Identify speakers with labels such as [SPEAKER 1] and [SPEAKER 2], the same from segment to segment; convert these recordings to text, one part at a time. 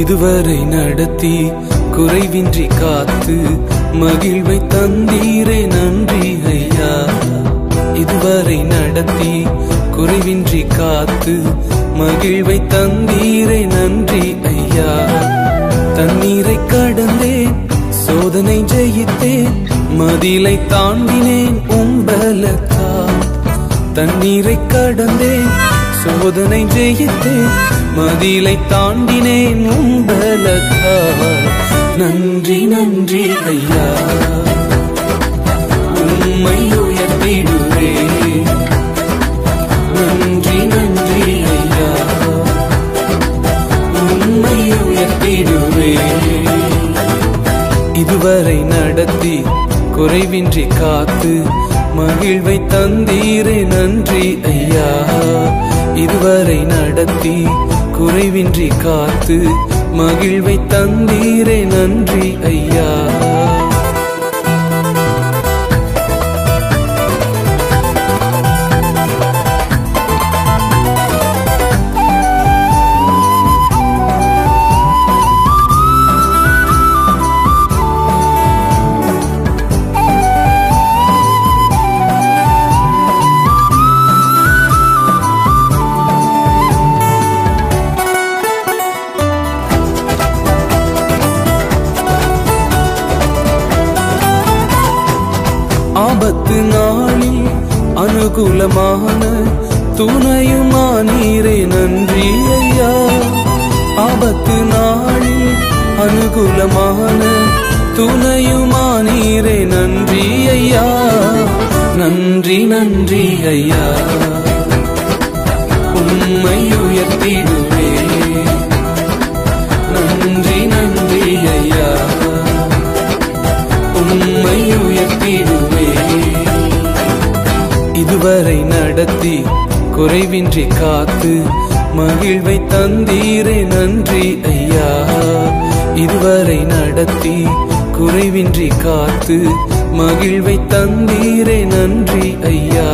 [SPEAKER 1] இதுவரை நடத்தி குறைவின்றி காத்து மகிழ்வை தந்தீரே நன்றி ஐயா. இதுவரை நடத்தி குறைவின்றி காத்து மகிழ்வை தந்தீரே நன்றி ஐயா. தண்ணீரை கடந்தேன், சோதனை ஜெயித்தேன், மதிலை தாண்டினேன் உம்பலத்தா. தண்ணீரை கடந்தேன், சோதனை ஜெயித்தேன், மதிலை தாண்டினேன் உம்பலத்தா. நன்றி நன்றி ஐயா, உம்மை உயர்த்திடுவேன். நன்றி நன்றி ஐயா, உம்மை உயர்த்திடுவேன். இதுவரை நடத்தி குறைவின்றி காத்து மகிழ்வை தந்தீரே நன்றி ஐயா. இதுவரை நடத்தி குறைவின்றி காத்து மகிழ்வை தந்தீரே நன்றி ஐயா. ஆபத்து நாளில் அனுகூலமான துணையுமானீரே நன்றி ஐயா. ஆபத்து நாளில் அனுகூலமான துணையுமானீரே நன்றி ஐயா. நன்றி நன்றி ஐயா, உம்மை உயர்த்திடுவேன். நன்றி நன்றி ஐயா, உம்மை உயர்த்திடுவேன். இதுவரை நடத்தி குறைவின்றி காத்து மகிழ்வை தந்தீரே நன்றி ஐயா. இதுவரை நடத்தி குறைவின்றி காத்து மகிழ்வை தந்தீரே நன்றி ஐயா.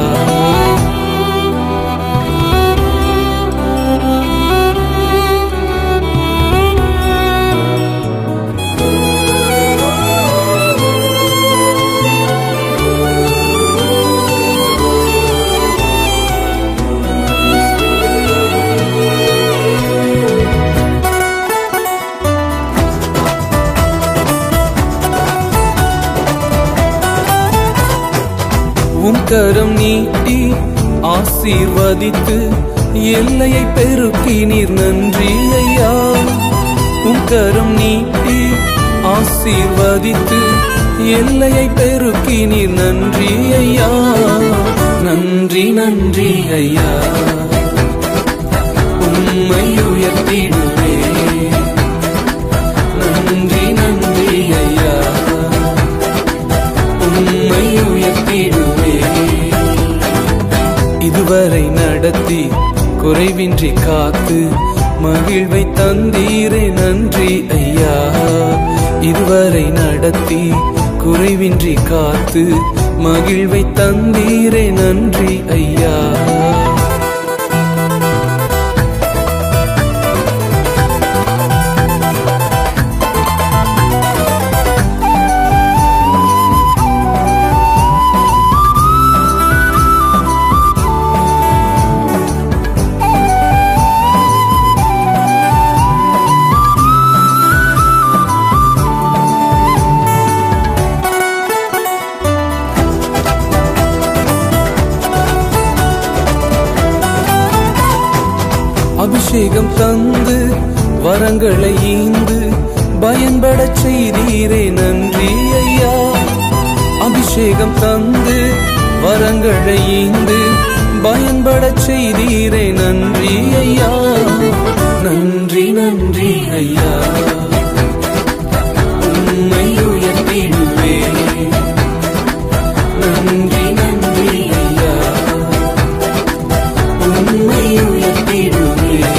[SPEAKER 1] உம் கரம் நீட்டி ஆசீர்வதித்து எல்லையை பெருக்கினீர் நன்றி ஐயா. உம் கரம் நீட்டி ஆசீர்வதித்து எல்லையை பெருக்கினீர் நன்றி ஐயா. நன்றி நன்றி ஐயா, உம்மை உயர்த்திடுவேன். நன்றி நன்றி ஐயா, உம்மை உயர்த்திடுவேன். இதுவரை நடத்தி குறைவின்றி காத்து மகிழ்வை தந்தீரே நன்றி ஐயா. இதுவரை நடத்தி குறைவின்றி காத்து மகிழ்வை தந்தீரே நன்றி ஐயா. அபிஷேகம் தந்து வரங்களை ஈந்து பயன்படச் செய்தீரே நன்றி ஐயா. அபிஷேகம் தந்து வரங்களை ஈந்து பயன்படச் செய்தீரே நன்றி ஐயா. நன்றி நன்றி ஐயா, உம்மை உயர்த்திடுவேன். நன்றி நன்றி ஐயா, உம்மை உயர்த்திடுவேன்.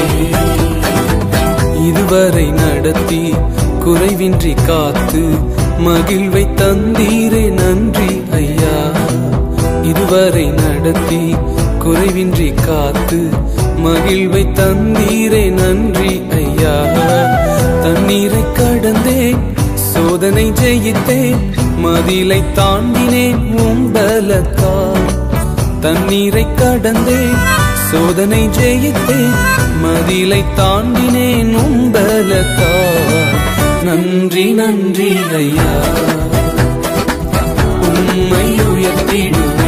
[SPEAKER 1] இதுவரை நடத்தி குறைவின்றி காத்து மகிழ்வை தந்தீரே நன்றி ஐயா. இதுவரை நடத்தி குறைவின்றி காத்து மகிழ்வை தந்தீரே நன்றி ஐயா. தண்ணீரை கடந்தேன் சோதனை ஜெயித்தேன் மதிலை தாண்டினேன் உம்பலத்தால் தண்ணீரை கடந்தேன் சோதனை ஜெயித்தேன் மதிலை தாண்டினேன் உம்பலத்தால் நன்றி நன்றி ஐயா உம்மை உயர்த்திடுவேன்